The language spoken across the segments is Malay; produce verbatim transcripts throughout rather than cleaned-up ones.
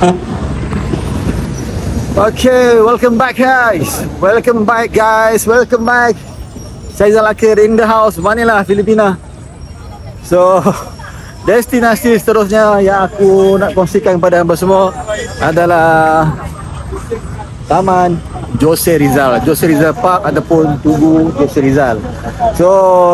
Okay, welcome back guys. Welcome back guys. Welcome back. Syazal Akir in the house, Manila, Filipina. So, destinasi seterusnya yang aku nak kongsikan kepada anda semua adalah Taman Jose Rizal, Jose Rizal Park ataupun Tugu Jose Rizal. So,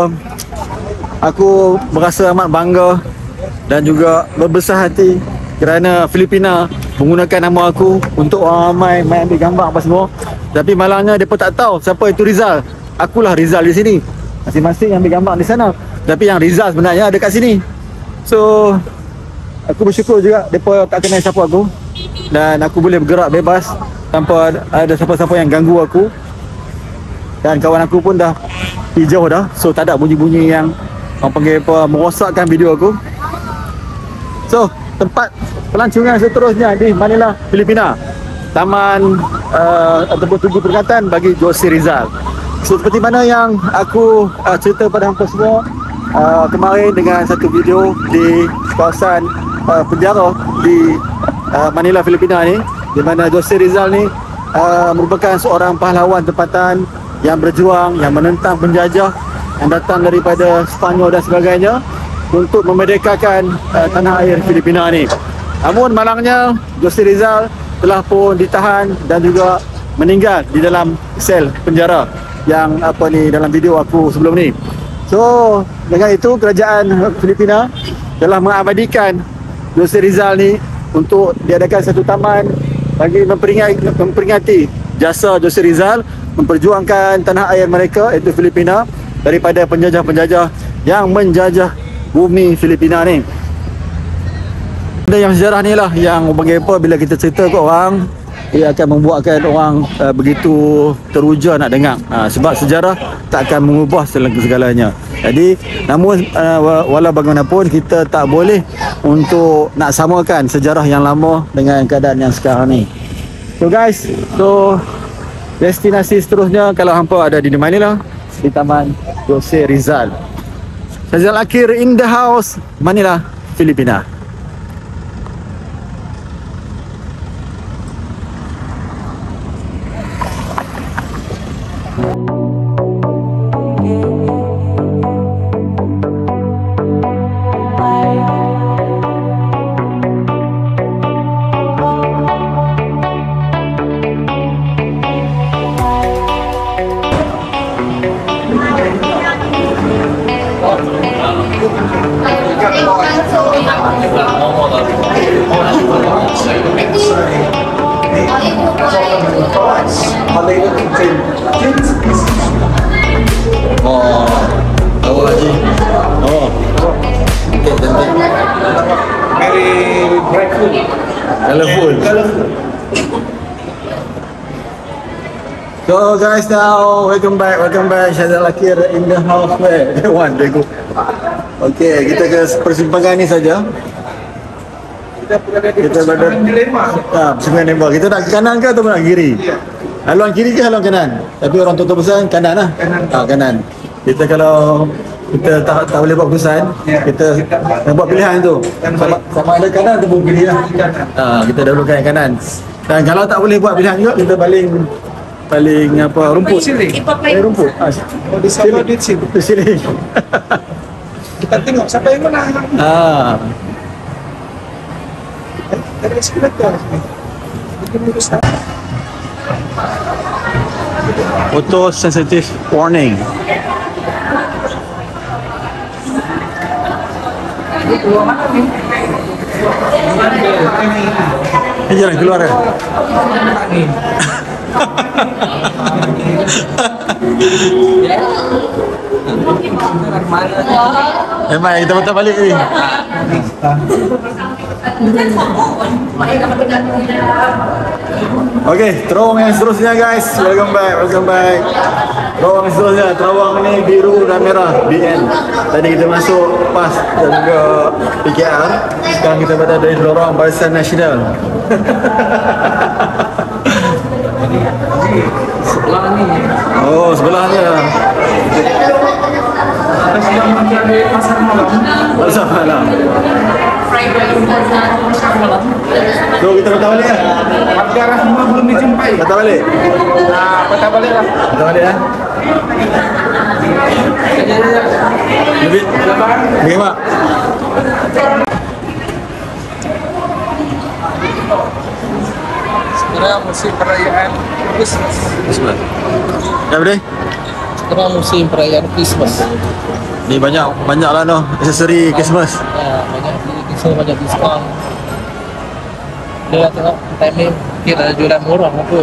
aku merasa amat bangga dan juga berbesar hati kerana Filipina menggunakan nama aku untuk orang ramai main ambil gambar apa semua. Tapi malangnya mereka tak tahu siapa itu Rizal. Akulah Rizal di sini. Masing-masing ambil gambar di sana. Tapi yang Rizal sebenarnya ada kat sini. So, aku bersyukur juga mereka tak kenal siapa aku. Dan aku boleh bergerak bebas tanpa ada siapa-siapa yang ganggu aku. Dan kawan aku pun dah hijau dah. So, tak ada bunyi-bunyi yang orang panggil apa, merosakkan video aku. So, tempat pelancongan seterusnya di Manila, Filipina. Taman uh, ataupun Tugu Peringatan bagi Jose Rizal. So, seperti mana yang aku uh, cerita pada hampa semua uh, kemarin dengan satu video di kawasan uh, penjara di uh, Manila, Filipina ni, di mana Jose Rizal ni uh, merupakan seorang pahlawan tempatan yang berjuang, yang menentang penjajah yang datang daripada Sepanyol dan sebagainya untuk memerdekakan uh, tanah air Filipina ni. Namun malangnya Jose Rizal telah pun ditahan dan juga meninggal di dalam sel penjara yang apa ni dalam video aku sebelum ni. So, dengan itu kerajaan Filipina telah mengabadikan Jose Rizal ni untuk diadakan satu taman bagi memperingati, memperingati jasa Jose Rizal memperjuangkan tanah air mereka iaitu Filipina daripada penjajah-penjajah yang menjajah bumi Filipina ni. Benda yang sejarah ni lah yang bagi apa bila kita cerita ke orang, ia akan membuatkan orang uh, begitu teruja nak dengar, uh, sebab sejarah tak akan mengubah segalanya. Jadi namun uh, walau bagaimanapun kita tak boleh untuk nak samakan sejarah yang lama dengan keadaan yang sekarang ni. So guys, so destinasi seterusnya kalau hampa ada di Manila, di Taman Jose Rizal. Syazal Akir in the house, Manila, Filipina. Oh, tahu lagi. Oh, okay, cantik. Very brightful, colorful. colorful. So guys, now welcome back, welcome back. Syazal Akir in the house. Where? One, they go. Okay, kita ke persimpangan ni saja. Kita berada di Kita berada persimpangan dilema. Ah, persimpangan dilema. Kita nak ke kanan ke atau nak kiri? Ya. Haluan kiri ke haluan kanan? Tapi orang tua pesan kanan lah. Kanan. Ah, kanan. Kita kalau kita tak tak boleh buat keputusan, Ya. kita nak buat pilihan tu. Yang Sama, baik. sama ada kanan atau kiri lah. Kanan. Ah, kita dahulukan yang kanan. Dan kalau tak boleh buat pilihan juga, kita baling baling apa rumput. Siling. Eh, rumput. Ah, Oh, di sana di sini. di sini. Kita tengok siapa yang menang. Ah, Eh, dari eskalator. Mungkin lurus sana. auto sensitive warning. Ini jalan keluar ya. Memang kita patah balik ni. Okey, terowong yang seterusnya guys. Welcome back, welcome back. Terowong yang seterusnya, terowong ni biru dan merah, B N. Tadi kita masuk PAS dan juga P K R. Sekarang kita berada di lorong Barisan Nasional. Sebelah ni. Oh, sebelahnya. Kita sedang mencari pasar malam. Pasar malam. So kita patah balik lah. Harga Rahma belum dijumpai. Patah balik. Nah, patah balik lah. Patah balik lah. Lebih. Okey mak. Sekarang musim perayaan Christmas. Bismillah. Ya boleh. Sekarang musim perayaan Christmas. Ni banyak banyak lah noh aksesori Christmas. Ya, banyak beli Christmas, banyak diskaun. Dia tengok time ni kira jualan murah kot.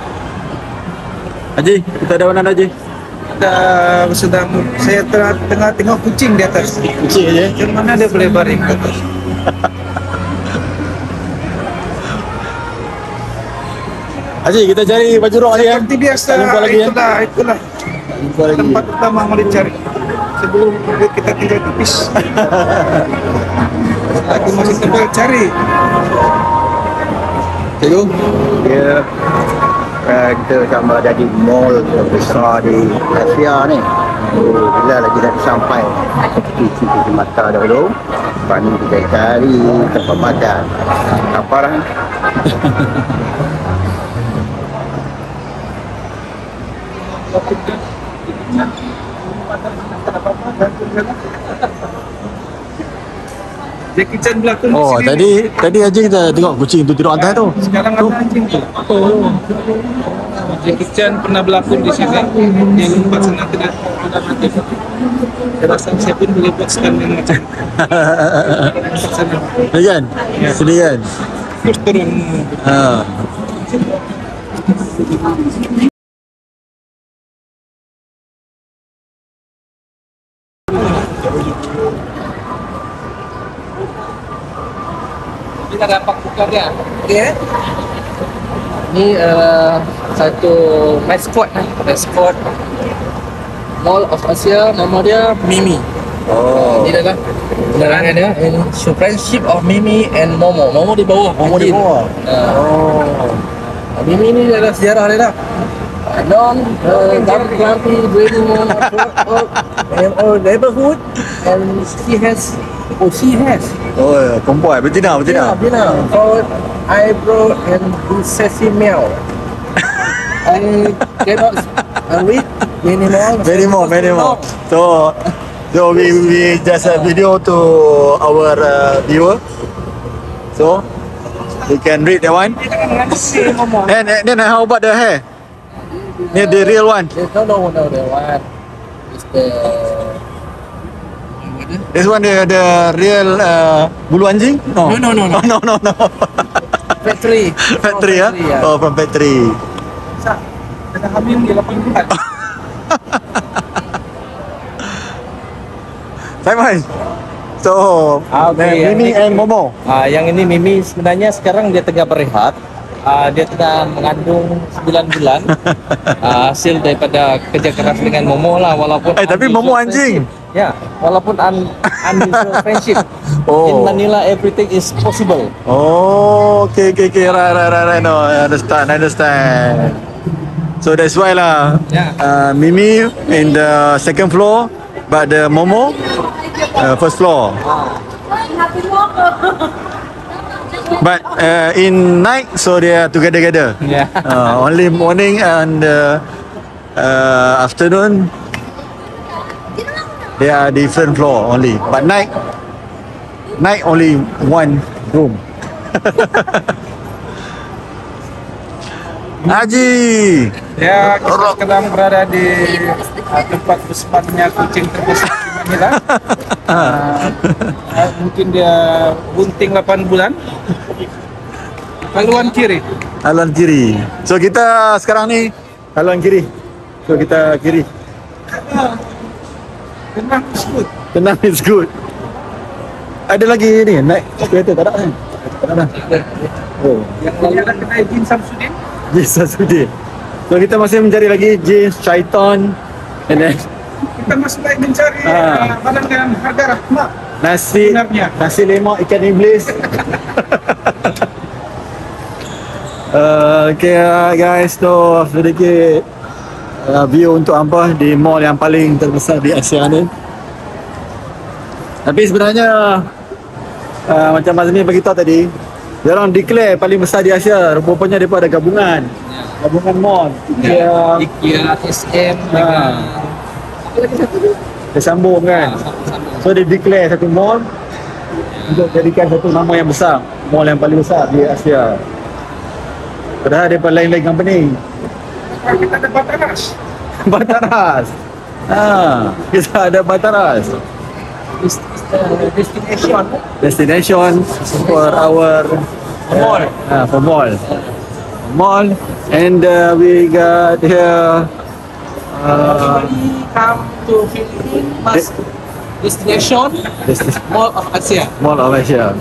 Haji, kita ada mana Haji? Kita sedang saya tengah, tengah tengok kucing di atas. Kucing aja. Yang mana dia boleh baring ke atas? Haji, kita cari baju rok ni kan. Seperti biasa, Tak jumpa lagi, itulah, itulah Jumpa lagi. tempat utama mau dicari sebelum kita tinggal tipis. Lagi masih tebal cari. Cikgu. Dia uh, kita sama ada di mall besar di Asia ni. Oh, bila lagi nak sampai cuci-cuci mata dahulu, lepas ni kita cari tempat makan. Apa lah? Jackie Chan berlakon Oh, di sini. tadi tadi Haji kita tengok kucing tu tidur atas tu. Sekarang Tu. ada anjing tu. Oh. Jackie Chan pernah berlakon di sini. Dia lompat sana tidak tidak mati. Saya rasa saya pun boleh buat stand yang macam lompat sana. Ya kan? Ya. Sedih kan? Terus turun. Ha. Kita dapat buka dia. Okey. Ni uh, satu mascot lah. Mascot Mall of Asia, nama dia Mimi. Oh. Ini adalah penerangan dia. Ini show friendship of Mimi and Momo. Momo di bawah. Momo di anjing. bawah. Uh, Oh. Mimi ni adalah sejarah dia lah. Non, uh, Dumpy Clumpy, Brady Moon, and our neighborhood, and she has, oh she has, Oh, kompoi, betina, betina. yeah, betina, for eyebrow and sassy meow. I cannot uh, read minimal. Many more, many more. So, so we we just a video to our uh, viewer. So, we can read that one. And then how about the hair? Yeah, the real one. No, no, no, the one is the. This one the the real uh, bulu anjing? No. No, no, no, no. no, no, no. Factory. Factory, From ya? yeah. Oh, from factory. Kena hamil di lapan bulan. Simon. So, Ah, okay, Mimi yang and Momo. Ah, yang ini Mimi sebenarnya sekarang dia tengah berehat. Ah, dia tengah mengandung sembilan bulan. Ah, hasil daripada kerja keras dengan Momo lah, walaupun Eh, tapi Momo unusual anjing. friendship. Ya, walaupun un, unusual friendship. Oh. In Manila everything is possible. Oh, okay, okay, okay. Right, right, right, right. No, I understand, I understand. So that's why lah. Yeah. Uh, Mimi in the second floor, but the Momo uh, first floor. But uh, in night, so they are together-together. Yeah. Uh, only morning and uh, uh, afternoon, they are different floor only. But night, night only one room. Haji. Ya, kita sekarang berada di uh, tempat bersempatnya kucing terbesar di Manila. Uh, uh, mungkin dia bunting lapan bulan. Haluan kiri. Haluan kiri. So kita sekarang ni haluan kiri. So kita kiri. Tenang, sebut. Tenang, is good. Ada lagi ni naik kereta tak ada kan? Tak ada. Oh, Yang lalu ada kedai Jin Samsudin. yes, Sasudi. So kita masih mencari lagi jeans, syaitan, and then Kita masih lagi mencari Ah. uh, barang dengan harga rahmat. nasi, Sebenarnya. nasi lemak ikan iblis. uh, okay uh, guys, tu sedikit uh, view untuk hampa di mall yang paling terbesar di Asia ni. Tapi sebenarnya uh, macam Mazmi beritahu tadi, dia orang declare paling besar di Asia. Rupanya mereka ada gabungan. Gabungan mall. Ya. IKEA, IKEA, S M Ha. dengan apa lagi satu tu? dia sambung kan. Ah, sama-sama. So dia declare satu mall untuk jadikan satu nama yang besar, mall yang paling besar di Asia. Padahal daripada lain-lain company. Kita ada Bataras. Bataras. Ha, kita ada Bataras. This is the destination. Destination for our Mall. Uh, for mall. Mall, and uh, we got here. Uh, Everybody come to Philippines must destination this is Mall of Asia. Mall of Asia.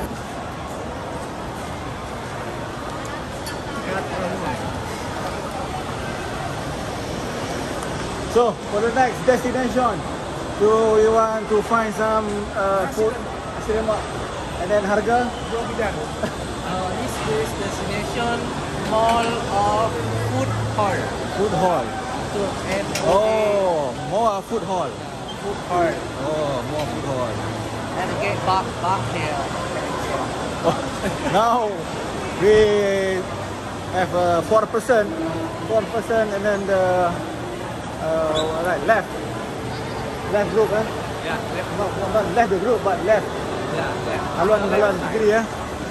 So for the next destination, so we want to find some uh, food, nasi lemak, and then harga. Uh, this is destination Mall of Food Hall. Food hall. So, and Oh, more food hall. Food Hall. Oh, more food hall. And get back back here. Now we have uh, four person, four person, and then the uh, right left, left group, eh? Yeah, left. Not, not left the group, but left. Yeah, left. Haluan haluan kiri ya.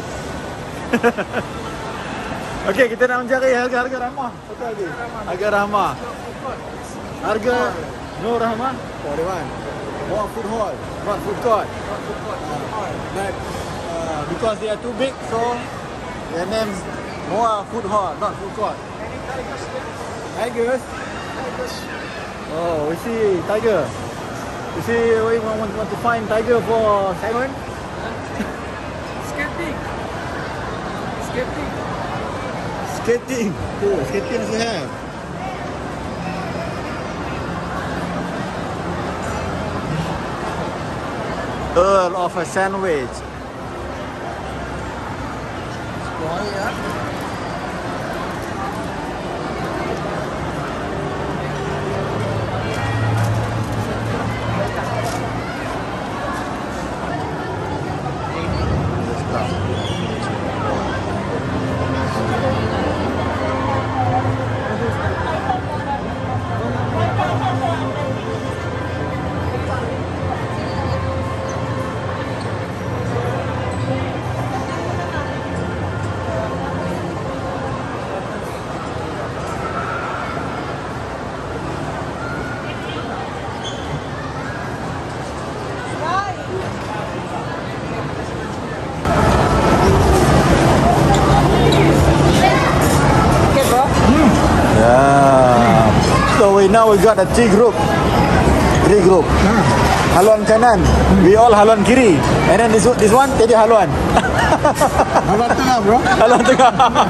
Okey, kita nak mencari harga-harga ramah. Betul lagi. Harga ramah. Harga Nur Rahmah. Oh, that one. More food hall, not food court. But uh, because they are too big, so their names more food hall, not food court. Tigers. Oh, we see tiger. You see, we want, want to find tiger for Simon. Skating. Skating. Skating. Oh, skating also have. Earl of a sandwich. Yeah. So we now we got a three group. Three group. Haluan kanan. We all haluan kiri. And then this one- this one jadi haluan. Haluan tengah bro. Haluan tengah.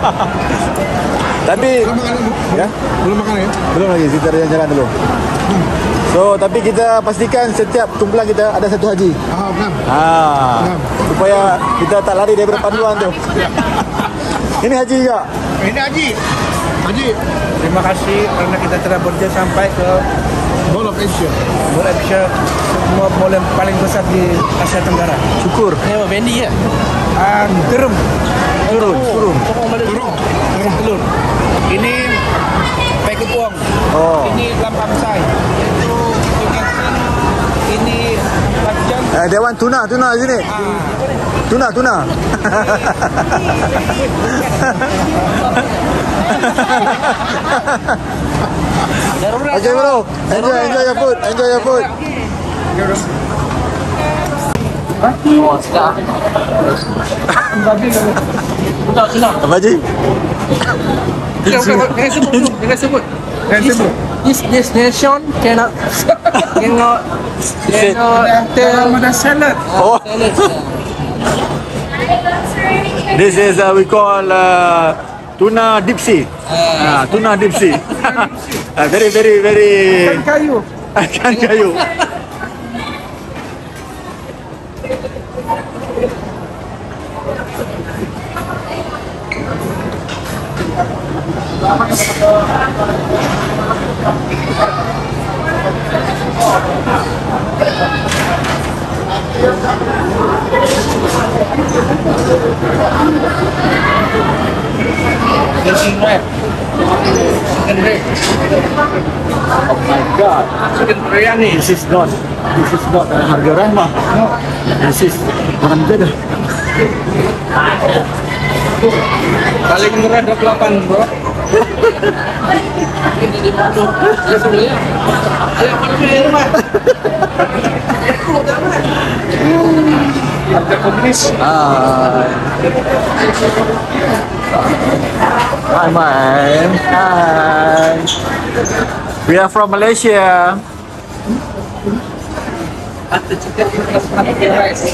Tapi Belum makan dulu. ya, Belum makan ya? belum lagi kita jalan-jalan dulu. So tapi kita pastikan setiap kumpulan kita ada satu haji. Ah, benar. Ah, supaya kita tak lari daripada panduan tu. Ini haji juga. Ini Haji. Haji. Terima kasih karena kita telah berjaya sampai ke Mall of Asia. Mall Asia, semua mall yang paling besar di Asia Tenggara. Syukur. Ini apa Bendy ya? Ah, Gerum. Turun, turun. Turun. Turun. Ini Pekepong. Oh. Ini Lampang Sai. Itu Jackson. Ini Lajan. Eh, Dewan tuna, tuna sini. Tuna, tuna. Okay bro, enjoy, enjoy your food, enjoy your food. Oh, sedap. Sedap, sedap. Apa haji? Jangan sebut dulu, jangan sebut. This, this destination cannot cannot cannot tell the salad. Oh, Salad. this is uh, we call uh, tuna deep sea. Ah, tuna deep sea. Ah, very, very, very. Kayu. Ikan kayu. wrap. Chicken wrap. Oh my god. Chicken biryani. This is not this is not uh, harga rahmah. No. This is orang jadah. Paling murah dua puluh delapan, bro. Ini di mana? Ya sudah ya. Ayo pergi rumah. Harga komunis. Hi. Hi, man. Hi. We are from Malaysia. Ada chicken plus pakai rice.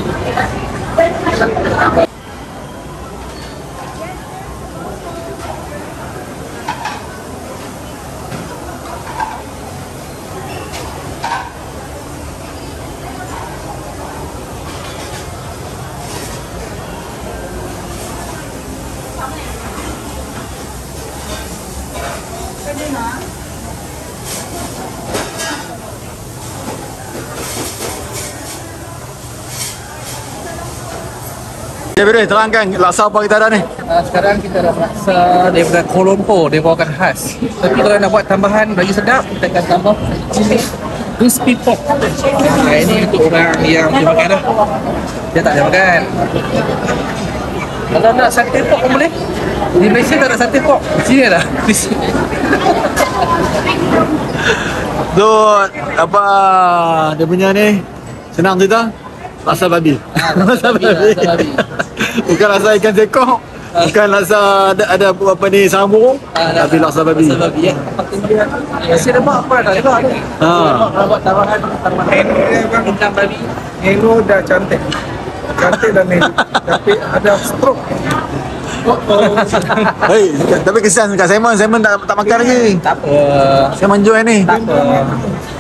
Okay, Bire, terangkan laksa apa kita ada ni? Uh, sekarang kita dah rasa daripada Kuala Lumpur, dia bawakan khas. Tapi kalau nak buat tambahan bagi sedap, kita akan tambah cili crispy pork. Nah, ini untuk orang yang dia makan dah. Dia tak ada makan. Kalau nak sate pork pun boleh. Di Malaysia tak ada sate pork. Di sini ada. Di sini. Tu apa dia punya ni? Senang cerita. Laksa babi. laksa babi, laksa babi. Bukan laksa ikan sekok. Bukan laksa ada, ada apa ni sambung. Ah, tapi laksa babi. Laksa babi ya. Nasi lemak apa dah lemak ni. Ha. Kalau buat tambahan tambahan indang babi. Menu dah cantik. Cantik dan menu. Tapi ada stroke. Oh, oh. Hei, tapi kesian kat Simon. Simon tak tak makan lagi. Tak apa. Simon join ni. Tak apa.